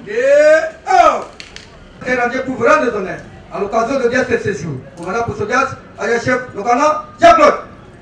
Et rendu pour vous rendre honneur à l'occasion de dire ce séjour. Commandant pour Sodias, chef Logana, Jacques-Claude.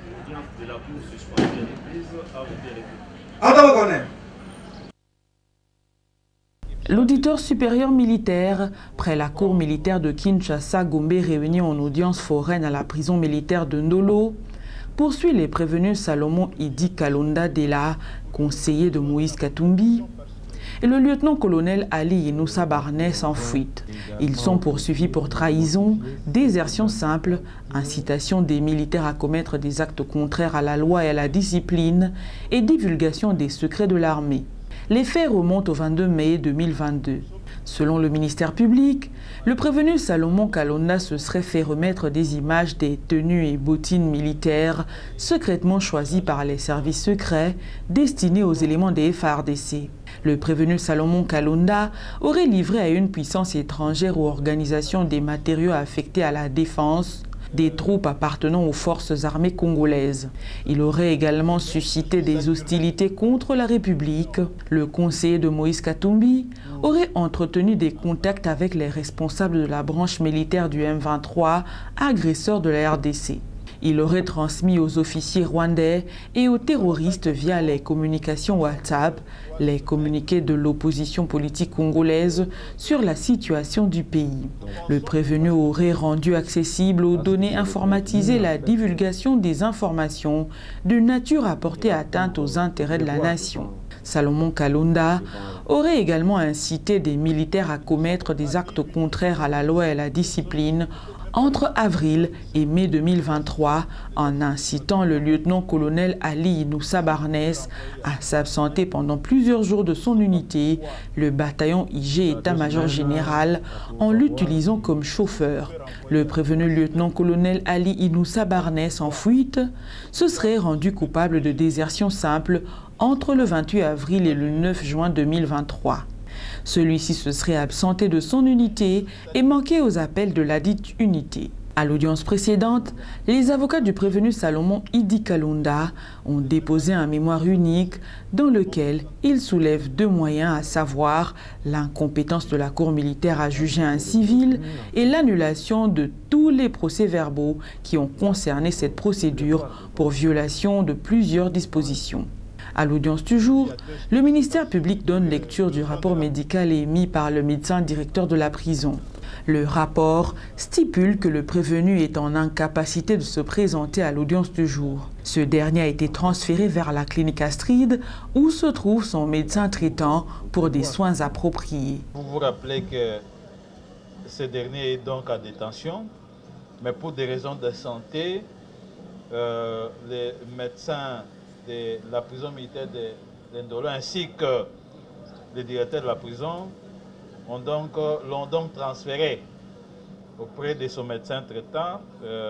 L'auditeur supérieur militaire, près la cour militaire de Kinshasa, Gombe, réuni en audience foraine à la prison militaire de Ndolo, poursuit les prévenus Salomon Idi Kalonda Dela, conseiller de Moïse Katumbi, et le lieutenant-colonel Ali Inoussa Barnès en fuite. Ils sont poursuivis pour trahison, désertion simple, incitation des militaires à commettre des actes contraires à la loi et à la discipline et divulgation des secrets de l'armée. Les faits remontent au 22 mai 2022. Selon le ministère public, le prévenu Salomon Kalonda se serait fait remettre des images des tenues et bottines militaires secrètement choisies par les services secrets destinés aux éléments des FARDC. Le prévenu Salomon Kalonda aurait livré à une puissance étrangère ou organisation des matériaux affectés à la défense des troupes appartenant aux forces armées congolaises. Il aurait également suscité des hostilités contre la République. Le conseiller de Moïse Katumbi aurait entretenu des contacts avec les responsables de la branche militaire du M23, agresseurs de la RDC. Il aurait transmis aux officiers rwandais et aux terroristes via les communications WhatsApp les communiqués de l'opposition politique congolaise sur la situation du pays. Le prévenu aurait rendu accessible aux données informatisées la divulgation des informations de nature à porter atteinte aux intérêts de la nation. Salomon Kalonda aurait également incité des militaires à commettre des actes contraires à la loi et à la discipline entre avril et mai 2023 en incitant le lieutenant-colonel Ali Inoussa Barnès à s'absenter pendant plusieurs jours de son unité, le bataillon IG État-major général, en l'utilisant comme chauffeur. Le prévenu lieutenant-colonel Ali Inoussa Barnès en fuite se serait rendu coupable de désertion simple entre le 28 avril et le 9 juin 2023. Celui-ci se serait absenté de son unité et manqué aux appels de ladite unité. À l'audience précédente, les avocats du prévenu Salomon Idi Kalonda ont déposé un mémoire unique dans lequel ils soulèvent deux moyens, à savoir l'incompétence de la cour militaire à juger un civil et l'annulation de tous les procès-verbaux qui ont concerné cette procédure pour violation de plusieurs dispositions. À l'audience du jour, le ministère public donne lecture du rapport médical émis par le médecin directeur de la prison. Le rapport stipule que le prévenu est en incapacité de se présenter à l'audience du jour. Ce dernier a été transféré vers la clinique Astrid où se trouve son médecin traitant pour des soins appropriés. Vous vous rappelez que ce dernier est donc en détention, mais pour des raisons de santé, les médecins de la prison militaire de Ndolo ainsi que le directeur de la prison l'ont donc transféré auprès de son médecin traitant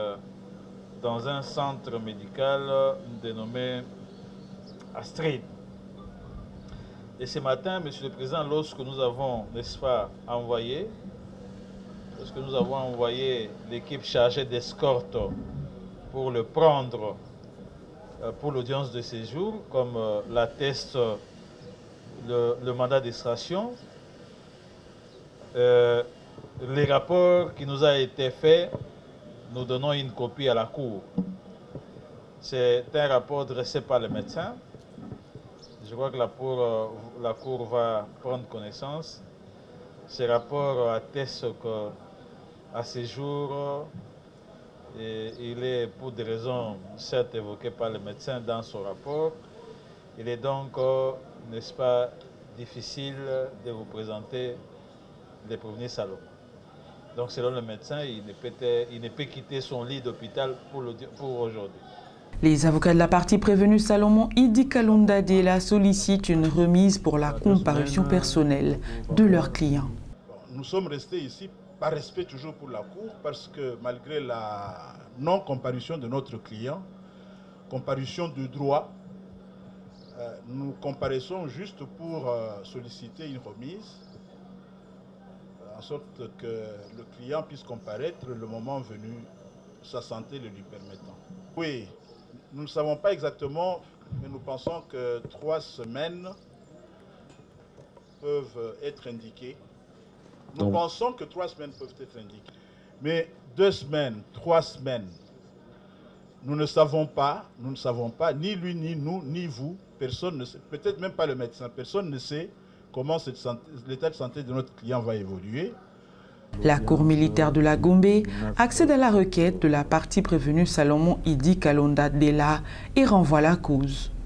dans un centre médical dénommé Astrid. Et ce matin, Monsieur le Président, lorsque nous avons, n'est-ce pas, envoyé l'équipe chargée d'escorte pour le prendre pour l'audience de séjour, comme l'atteste le mandat d'extraction, les rapports qui nous a été fait, nous donnons une copie à la Cour. C'est un rapport dressé par le médecin. Je crois que la Cour va prendre connaissance. Ce rapport atteste qu'à ce jour, et il est, pour des raisons certes évoquées par le médecin dans son rapport, il est donc, n'est-ce pas, difficile de vous présenter les prévenus Salomon. Donc selon le médecin, il ne peut quitter son lit d'hôpital pour aujourd'hui. Les avocats de la partie prévenue Salomon Idi Kalonda Dela sollicitent une remise pour la comparution personnelle de leurs clients. Nous sommes restés ici par respect toujours pour la Cour, parce que malgré la non-comparution de notre client, comparution de droit, nous comparaissons juste pour solliciter une remise, en sorte que le client puisse comparaître le moment venu, sa santé le lui permettant. Oui, nous ne savons pas exactement, mais nous pensons que 3 semaines peuvent être indiquées. Nous pensons que 3 semaines peuvent être indiquées. Mais 2 semaines, 3 semaines, nous ne savons pas, ni lui, ni nous, ni vous, personne ne sait, peut-être même pas le médecin, personne ne sait comment l'état de santé de notre client va évoluer. La Cour militaire de la Gombe accède à la requête de la partie prévenue Salomon Idi Kalonda Dela et renvoie la cause.